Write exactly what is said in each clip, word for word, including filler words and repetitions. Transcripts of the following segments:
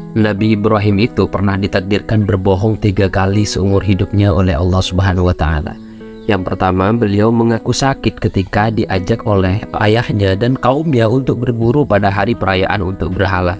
Nabi Ibrahim itu pernah ditakdirkan berbohong tiga kali seumur hidupnya oleh Allah Subhanahu wa Ta'ala. Yang pertama, beliau mengaku sakit ketika diajak oleh ayahnya dan kaumnya untuk berburu pada hari perayaan untuk berhala.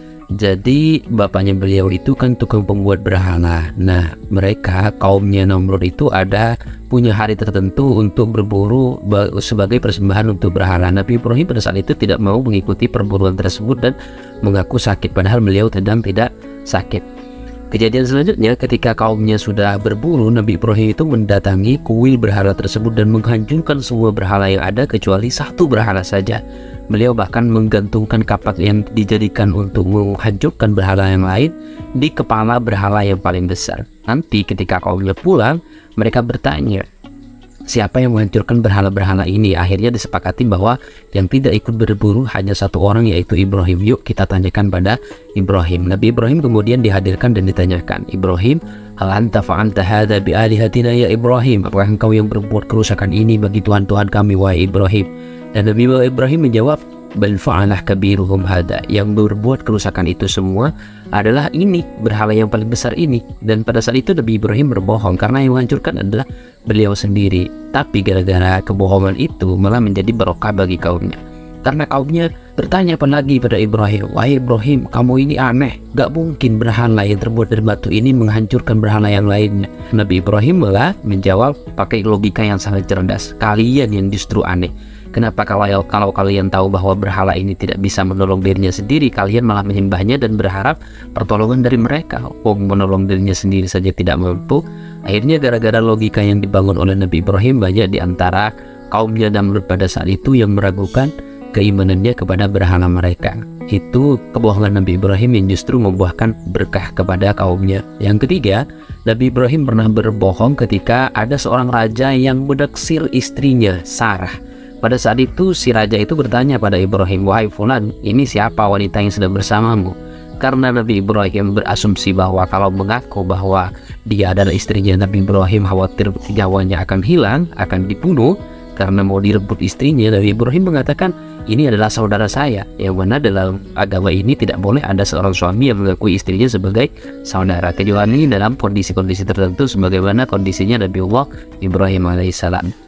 Jadi bapaknya beliau itu kan tukang pembuat berhala. Nah, mereka kaumnya Namrud itu ada punya hari tertentu untuk berburu sebagai persembahan untuk berhala. Nabi Ibrahim pada saat itu tidak mau mengikuti perburuan tersebut dan mengaku sakit, padahal beliau sedang tidak sakit. Kejadian selanjutnya, ketika kaumnya sudah berburu, Nabi Ibrahim itu mendatangi kuil berhala tersebut dan menghancurkan semua berhala yang ada kecuali satu berhala saja. Beliau bahkan menggantungkan kapak yang dijadikan untuk menghancurkan berhala yang lain di kepala berhala yang paling besar. Nanti ketika kaumnya pulang, mereka bertanya, siapa yang menghancurkan berhala-berhala ini? Akhirnya disepakati bahwa yang tidak ikut berburu hanya satu orang, yaitu Ibrahim. Yuk kita tanyakan pada Ibrahim. Nabi Ibrahim kemudian dihadirkan dan ditanyakan, Ibrahim, hal anta fa'alta hadza bi alihatina ya Ibrahim? Apakah engkau yang berbuat kerusakan ini bagi Tuhan-Tuhan kami, wahai Ibrahim? Dan Nabi Ibrahim menjawab, bal fa'alah kabiruhum hada. Yang berbuat kerusakan itu semua adalah ini, berhala yang paling besar ini. Dan pada saat itu Nabi Ibrahim berbohong karena yang menghancurkan adalah beliau sendiri. Tapi gara-gara kebohongan itu malah menjadi barokah bagi kaumnya. Karena kaumnya bertanya apa lagi pada Ibrahim, wahai Ibrahim, kamu ini aneh, gak mungkin berhala yang terbuat dari batu ini menghancurkan berhala yang lainnya. Nabi Ibrahim malah menjawab pakai logika yang sangat cerdas, kalian yang justru aneh. Kenapa kalau, kalau kalian tahu bahwa berhala ini tidak bisa menolong dirinya sendiri, kalian malah menyembahnya dan berharap pertolongan dari mereka? Oh, menolong dirinya sendiri saja tidak mampu. Akhirnya gara-gara logika yang dibangun oleh Nabi Ibrahim, banyak diantara kaumnya Namrud pada saat itu yang meragukan keimanannya kepada berhala mereka. Itu kebohongan Nabi Ibrahim yang justru membuahkan berkah kepada kaumnya. Yang ketiga, Nabi Ibrahim pernah berbohong ketika ada seorang raja yang menaksir istrinya, Sarah. Pada saat itu si raja itu bertanya pada Ibrahim, wahai fulan, ini siapa wanita yang sedang bersamamu? Karena Nabi Ibrahim berasumsi bahwa kalau mengaku bahwa dia adalah istrinya, Nabi Ibrahim khawatir nyawanya akan hilang, akan dibunuh karena mau direbut istrinya. Nabi Ibrahim mengatakan, ini adalah saudara saya, yang mana dalam agama ini tidak boleh ada seorang suami yang mengakui istrinya sebagai saudara, kecuali dalam kondisi-kondisi tertentu sebagaimana kondisinya Nabi Allah Ibrahim alaihissalam.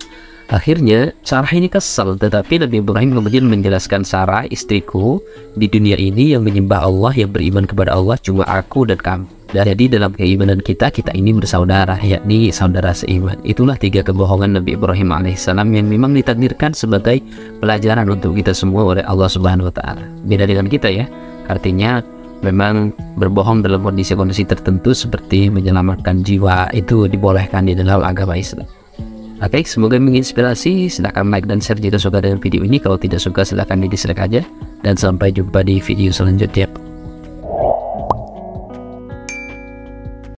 Akhirnya Sarah ini kesal, tetapi Nabi Ibrahim kemudian menjelaskan, Sarah, istriku di dunia ini yang menyembah Allah, yang beriman kepada Allah cuma aku dan kamu. Dan jadi dalam keimanan kita, kita ini bersaudara, yakni saudara seiman. Itulah tiga kebohongan Nabi Ibrahim alaihissalam yang memang ditakdirkan sebagai pelajaran untuk kita semua oleh Allah Subhanahu wa Ta'ala. Beda dengan kita ya, artinya memang berbohong dalam kondisi-kondisi tertentu seperti menyelamatkan jiwa itu dibolehkan di dalam agama Islam. Oke, okay, semoga menginspirasi. Silahkan like dan share jika suka dengan video ini. Kalau tidak suka silahkan di dislike aja. Dan sampai jumpa di video selanjutnya.